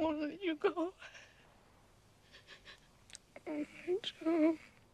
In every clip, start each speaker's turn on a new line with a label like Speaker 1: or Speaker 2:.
Speaker 1: won't let you go. Oh, my Joe.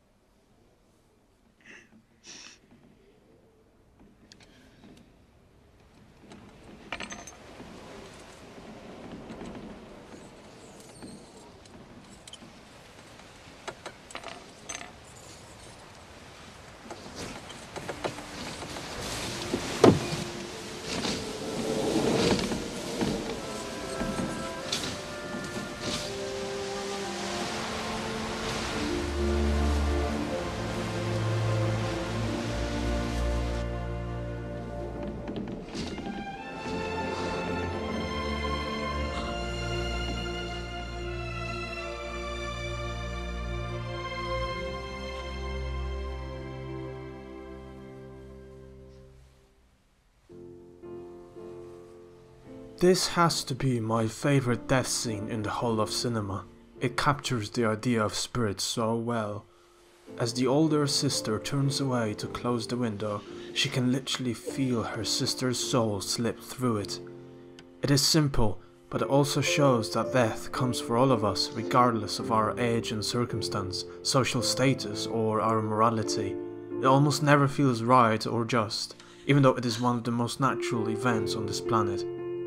Speaker 2: This has to be my favorite death scene in the whole of cinema. It captures the idea of spirits so well. As the older sister turns away to close the window, she can literally feel her sister's soul slip through it. It is simple, but it also shows that death comes for all of us regardless of our age and circumstance, social status or our morality. It almost never feels right or just, even though it is one of the most natural events on this planet.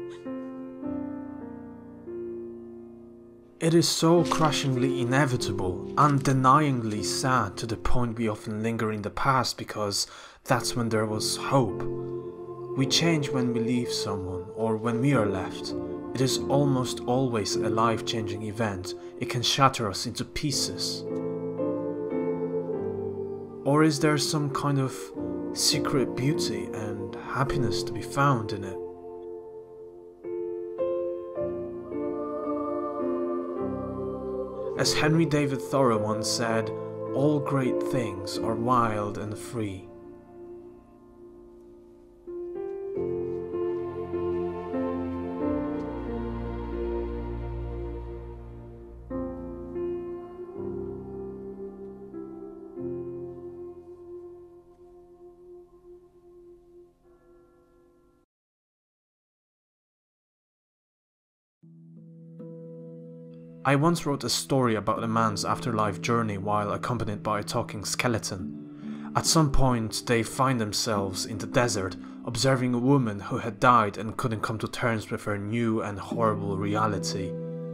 Speaker 2: It is so crushingly inevitable, undeniably sad to the point we often linger in the past because that's when there was hope. We change when we leave someone or when we are left. It is almost always a life-changing event. It can shatter us into pieces. Or is there some kind of secret beauty and happiness to be found in it? As Henry David Thoreau once said, all great things are wild and free. I once wrote a story about a man's afterlife journey while accompanied by a talking skeleton. At some point, they find themselves in the desert, observing a woman who had died and couldn't come to terms with her new and horrible reality.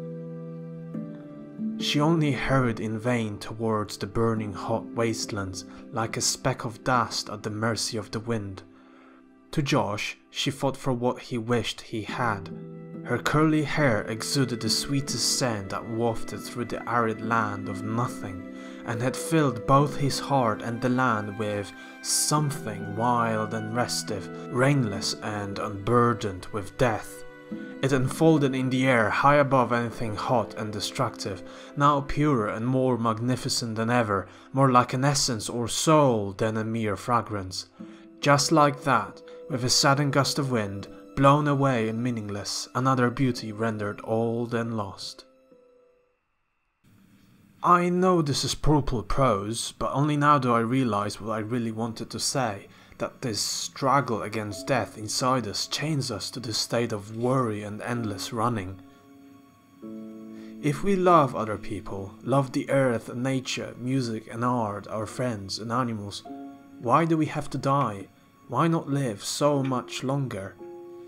Speaker 2: She only hurried in vain towards the burning hot wastelands, like a speck of dust at the mercy of the wind. To Josh, she fought for what he wished he had. Her curly hair exuded the sweetest scent that wafted through the arid land of nothing, and had filled both his heart and the land with something wild and restive, rainless and unburdened with death. It unfolded in the air high above anything hot and destructive, now purer and more magnificent than ever, more like an essence or soul than a mere fragrance. Just like that, with a sudden gust of wind, blown away and meaningless, another beauty rendered old and lost. I know this is purple prose, but only now do I realize what I really wanted to say, that this struggle against death inside us chains us to this state of worry and endless running. If we love other people, love the earth and nature, music and art, our friends and animals, why do we have to die? Why not live so much longer?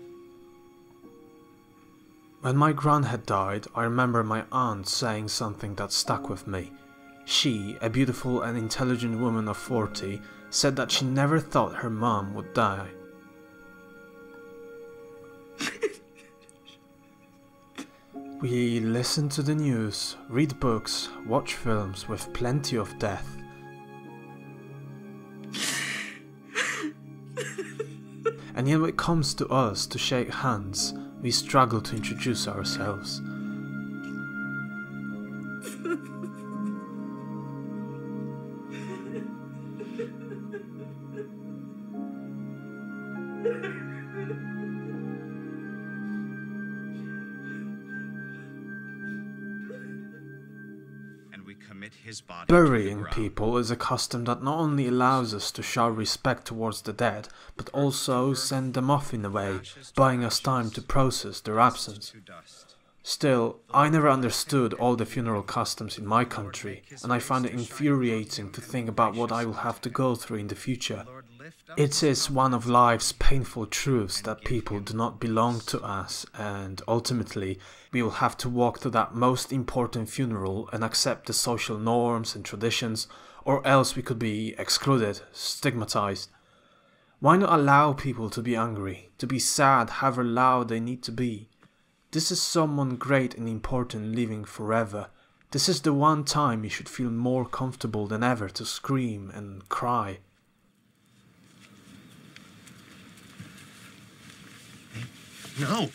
Speaker 2: When my gran had died, I remember my aunt saying something that stuck with me. She, a beautiful and intelligent woman of 40, said that she never thought her mom would die. We listen to the news, read books, watch films with plenty of death. And yet when it comes to us to shake hands, we struggle to introduce ourselves. Burying people is a custom that not only allows us to show respect towards the dead, but also send them off in a way, buying us time to process their absence. Still, I never understood all the funeral customs in my country, and I find it infuriating to think about what I will have to go through in the future. It is one of life's painful truths that people do not belong to us, and ultimately we will have to walk to that most important funeral and accept the social norms and traditions, or else we could be excluded, stigmatized. Why not allow people to be angry, to be sad however loud they need to be? This is someone great and important living forever. This is the one time you should feel more comfortable than ever to scream and cry.
Speaker 3: No.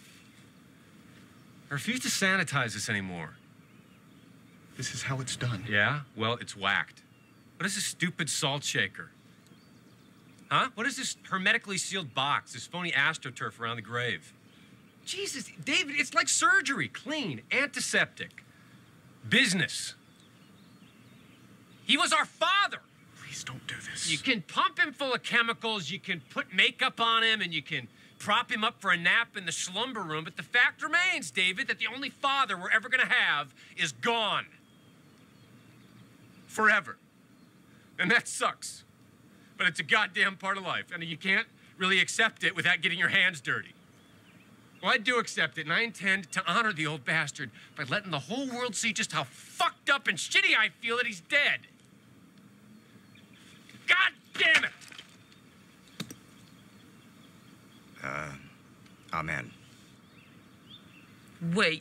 Speaker 3: I refuse to sanitize this anymore.
Speaker 4: This is how it's done.
Speaker 3: Yeah? Well, it's whacked. What is this stupid salt shaker? Huh? What is this hermetically sealed box, this phony AstroTurf around the grave? Jesus, David, it's like surgery. Clean, antiseptic. Business. He was our father.
Speaker 4: Please don't do this.
Speaker 3: You can pump him full of chemicals, you can put makeup on him, and you can prop him up for a nap in the slumber room, but the fact remains, David, that the only father we're ever gonna have is gone. Forever. And that sucks. But it's a goddamn part of life, and you can't really accept it without getting your hands dirty. Well, I do accept it, and I intend to honor the old bastard by letting the whole world see just how fucked up and shitty I feel that he's dead. God damn it!
Speaker 4: Amen.
Speaker 1: Wait.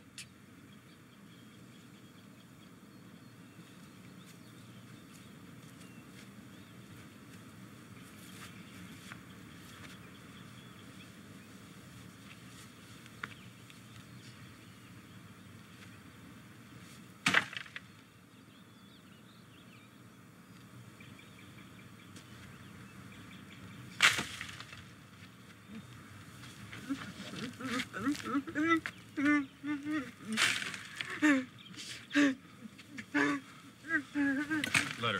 Speaker 3: Letter.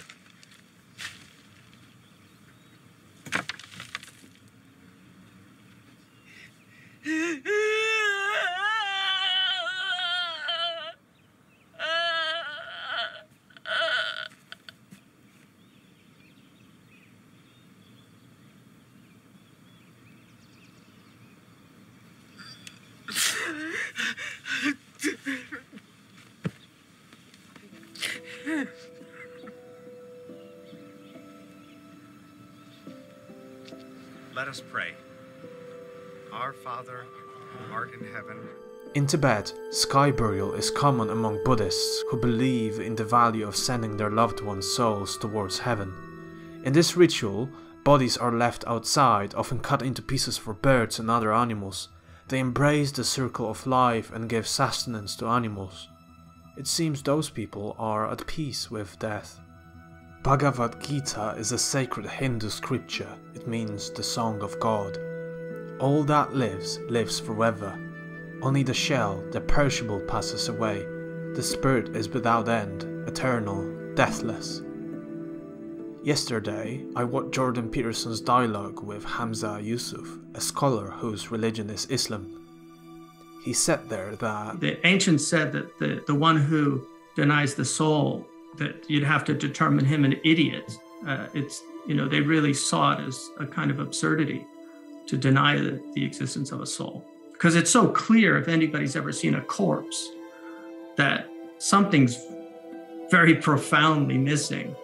Speaker 4: Let us pray. Our Father, who art in heaven.
Speaker 2: In Tibet, sky burial is common among Buddhists who believe in the value of sending their loved ones' souls towards heaven. In this ritual, bodies are left outside, often cut into pieces for birds and other animals. They embrace the circle of life and give sustenance to animals. It seems those people are at peace with death. Bhagavad Gita is a sacred Hindu scripture. It means the song of God. All that lives, lives forever. Only the shell, the perishable, passes away. The spirit is without end, eternal, deathless. Yesterday, I watched Jordan Peterson's dialogue with Hamza Yusuf, a scholar whose religion is Islam. He said there that
Speaker 5: the ancients said that the one who denies the soul, that you'd have to determine him an idiot. They really saw it as a kind of absurdity to deny the existence of a soul. Because it's so clear, if anybody's ever seen a corpse, that something's very profoundly missing.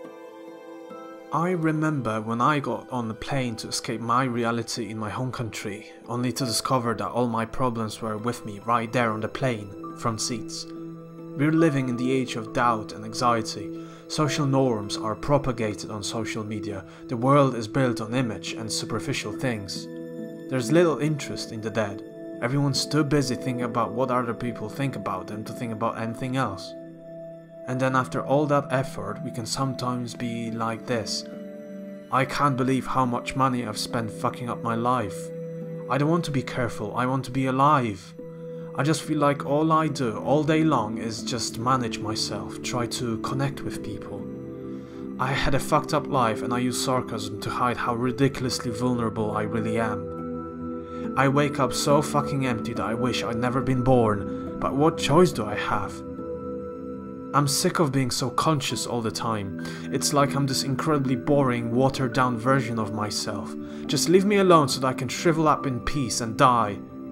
Speaker 2: I remember when I got on the plane to escape my reality in my home country, only to discover that all my problems were with me right there on the plane, front seats. We're living in the age of doubt and anxiety. Social norms are propagated on social media. The world is built on image and superficial things. There's little interest in the dead. Everyone's too busy thinking about what other people think about them to think about anything else. And then after all that effort, we can sometimes be like this. I can't believe how much money I've spent fucking up my life. I don't want to be careful, I want to be alive. I just feel like all I do all day long is just manage myself, try to connect with people. I had a fucked up life and I use sarcasm to hide how ridiculously vulnerable I really am. I wake up so fucking empty that I wish I'd never been born, but what choice do I have? I'm sick of being so conscious all the time. It's like I'm this incredibly boring, watered down version of myself. Just leave me alone so that I can shrivel up in peace and die.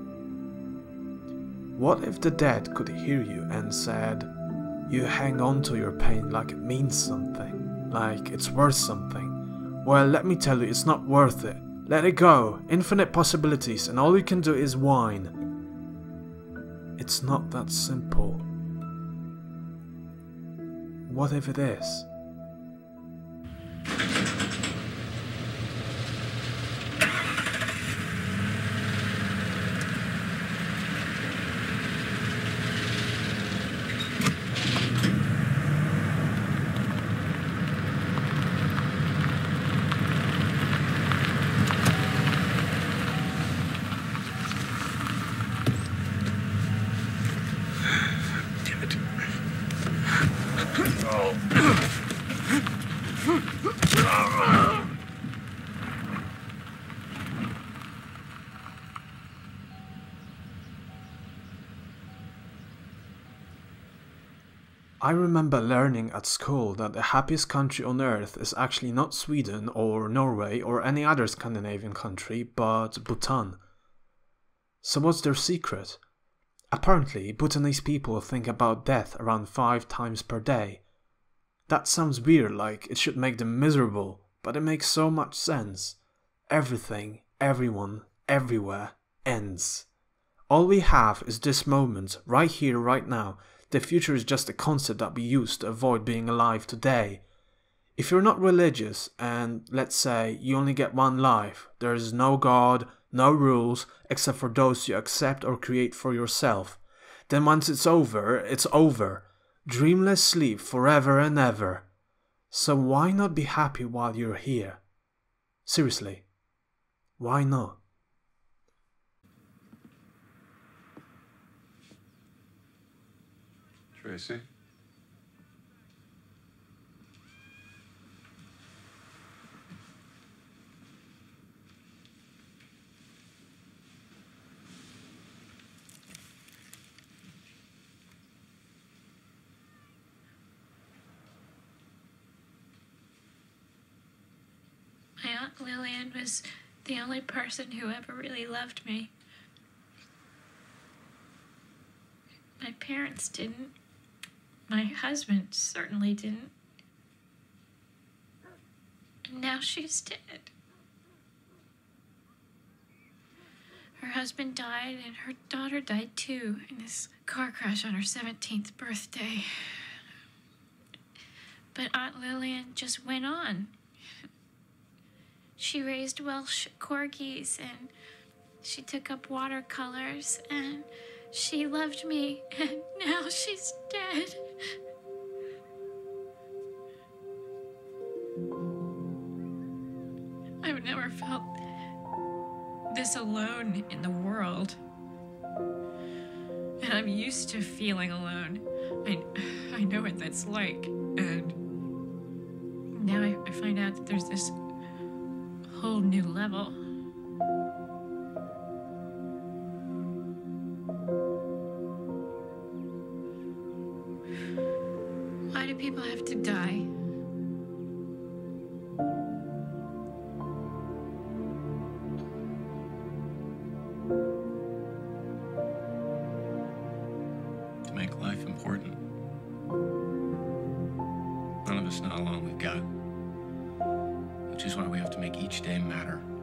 Speaker 2: What if the dead could hear you and said, you hang on to your pain like it means something, like it's worth something? Well, let me tell you, it's not worth it. Let it go. Infinite possibilities, and all you can do is whine. It's not that simple. What if it is? I remember learning at school that the happiest country on earth is actually not Sweden or Norway or any other Scandinavian country, but Bhutan. So what's their secret? Apparently, Bhutanese people think about death around 5 times per day. That sounds weird, like it should make them miserable, but it makes so much sense. Everything, everyone, everywhere ends. All we have is this moment, right here, right now. The future is just a concept that we use to avoid being alive today. If you're not religious and, let's say, you only get one life, there is no God, no rules, except for those you accept or create for yourself, then once it's over, it's over. Dreamless sleep forever and ever. So why not be happy while you're here? Seriously, why not?
Speaker 6: Tracy?
Speaker 1: My Aunt Lillian was the only person who ever really loved me. My parents didn't. My husband certainly didn't. And now she's dead. Her husband died and her daughter died too in this car crash on her 17th birthday. But Aunt Lillian just went on. She raised Welsh corgis and she took up watercolors and she loved me, and now she's dead. I've never felt this alone in the world. And I'm used to feeling alone. I know what that's like. And now I find out that there's this whole new level. Why do people have to die?
Speaker 3: To make life important. None of us know how long we've got, which is why we have to make each day matter.